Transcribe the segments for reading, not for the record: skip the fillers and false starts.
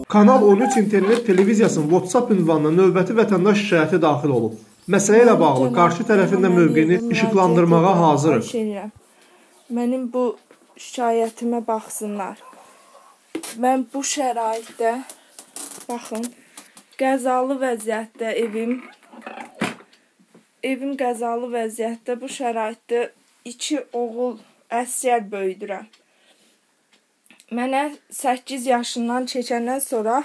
Kanal 13 internet televiziyasının WhatsApp ünvanına növbəti vətəndaş şikayəti daxil olub. Məsələ ilə bağlı qarşı tərəfin də mövqeyini işıqlandırmağa hazırıq. Mənim bu şikayətimə baxsınlar. Mən bu şəraitdə, baxın, qəzalı vəziyyətdə evim qəzalı vəziyyətdə, bu şəraitdə 2 oğul əsgər böyüdürəm. Mənə 8 yaşından keçəndən sonra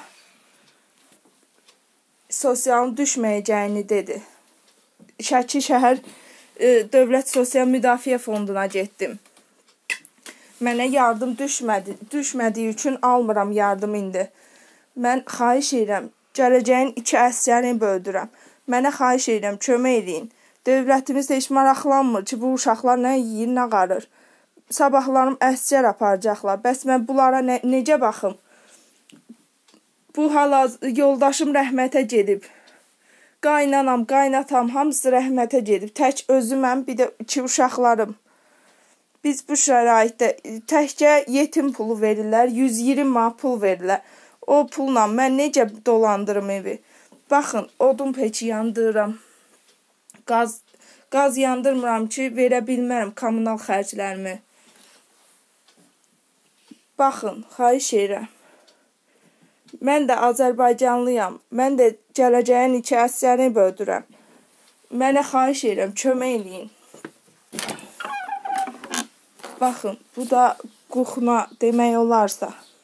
sosialın düşməyəcəyini dedi. Şəki şəhər Dövlət Sosial Müdafiə Fonduna getdim. Mənə yardım düşmədiyi üçün almıram yardım indi. Mən xahiş edirəm, gələcəyin 2 əsgərini böyüdürəm. Mənə xahiş edirəm, kömək eləyin. Dövlətimiz heç maraqlanmır ki, bu uşaqlar nə yeyir, nə qarır. Sabahlarım əsgər aparacaqlar. Bəs mən bunlara necə baxım? Bu yoldaşım rəhmətə gedib. Qaynanam, qaynatam, hamısı rəhmətə gedib. Tək özüməm, bir də 2 uşaqlarım. Biz bu şəraitdə təkcə yetim pulu verirlər, 120 manat pul verirlər. O pulla mən necə dolandırım evi? Baxın, odun peçi yandırıram. Qaz yandırmıram ki, verə bilmərəm kommunal xərclərimi. Baxın, xahiş edirəm. Mən də Azərbaycanlıyam. Mən də gələcəyin 2 əsgərini böyüdürəm. Mənə xahiş edirəm, kömək eləyin. Baxın, bu da Quxna demək olarsa.